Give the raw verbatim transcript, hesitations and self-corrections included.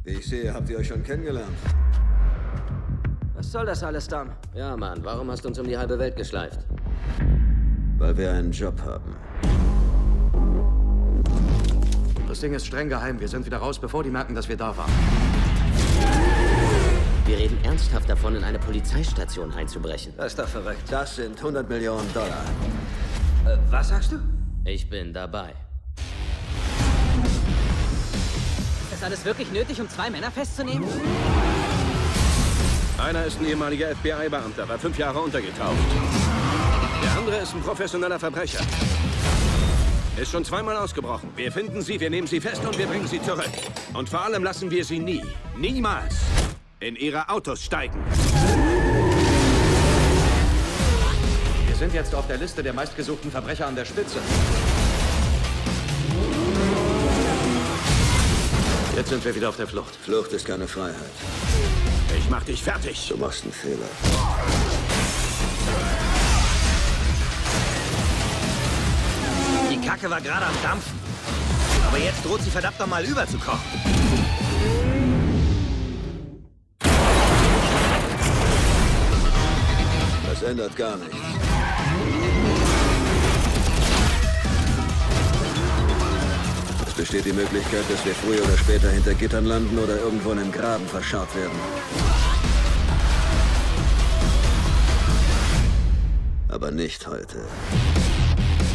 Wie ich sehe, habt ihr euch schon kennengelernt. Was soll das alles, Dom? Ja, Mann, warum hast du uns um die halbe Welt geschleift? Weil wir einen Job haben. Das Ding ist streng geheim. Wir sind wieder raus, bevor die merken, dass wir da waren. Wir reden ernsthaft davon, in eine Polizeistation einzubrechen. Das ist doch verrückt. Das sind hundert Millionen Dollar. Äh, was sagst du? Ich bin dabei. Ist das alles wirklich nötig, um zwei Männer festzunehmen? Einer ist ein ehemaliger F B I-Beamter, war fünf Jahre untergetaucht. Der andere ist ein professioneller Verbrecher. Ist schon zweimal ausgebrochen. Wir finden sie, wir nehmen sie fest und wir bringen sie zurück. Und vor allem lassen wir sie nie, niemals in ihre Autos steigen. Wir sind jetzt auf der Liste der meistgesuchten Verbrecher an der Spitze. Jetzt sind wir wieder auf der Flucht. Flucht ist keine Freiheit. Ich mach dich fertig. Du machst einen Fehler. Die Kacke war gerade am Dampfen. Aber jetzt droht sie verdammt nochmal überzukochen. Das ändert gar nichts. Es besteht die Möglichkeit, dass wir früher oder später hinter Gittern landen oder irgendwo in einem Graben verscharrt werden. Aber nicht heute.